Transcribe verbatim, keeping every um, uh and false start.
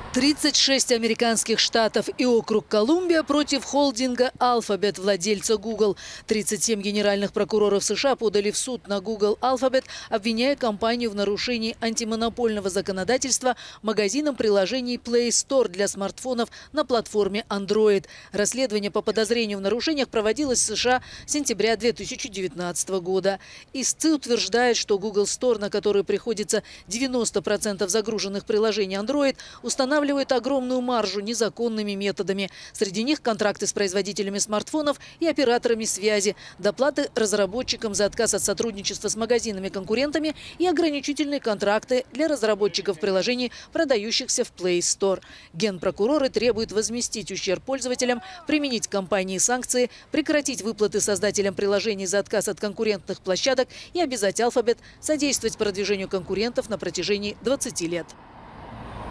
тридцать шесть американских штатов и округ Колумбия против холдинга Alphabet, владельца Google. тридцать семь генеральных прокуроров США подали в суд на Google Alphabet, обвиняя компанию в нарушении антимонопольного законодательства магазином приложений Play Store для смартфонов на платформе Android. Расследование по подозрению в нарушениях проводилось в США с сентября две тысячи девятнадцатого года. Истцы утверждают, что Google Store, на который приходится девяносто процентов загруженных приложений Android, устанавливает устанавливают огромную маржу незаконными методами. Среди них контракты с производителями смартфонов и операторами связи, доплаты разработчикам за отказ от сотрудничества с магазинами-конкурентами и ограничительные контракты для разработчиков приложений, продающихся в Play Store. Генпрокуроры требуют возместить ущерб пользователям, применить к компании санкции, прекратить выплаты создателям приложений за отказ от конкурентных площадок и обязать Alphabet содействовать продвижению конкурентов на протяжении двадцати лет.